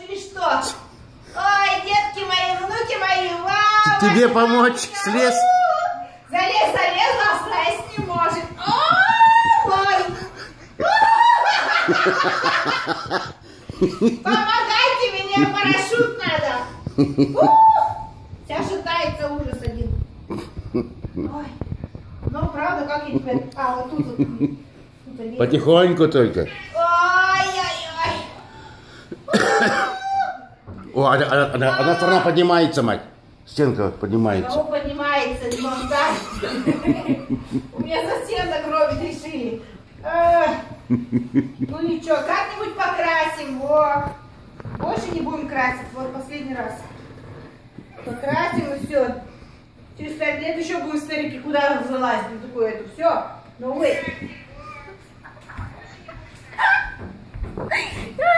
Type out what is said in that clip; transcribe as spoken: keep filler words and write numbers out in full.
или что? Ой, детки мои, внуки мои, вау! Тебе помочь слез? Залез, залез, а слезть не может. Ой! Помогайте, мне парашют надо. Вся шатается, ужас один. Ой. Ну, правда, как я теперь... А, вот тут вот. Тут один. Потихоньку только. Ой-ой-ой. О, она, она, она, она сторона поднимается, мать. Стенка поднимается. Кого поднимается, не так? У меня совсем до крови решили. Ну ничего, как-нибудь покрасим. Во. Больше не будем красить. Вот последний раз. Покрасим и все. Через пять лет еще будем старики. Куда залазить на такое это? Все. Ну вы.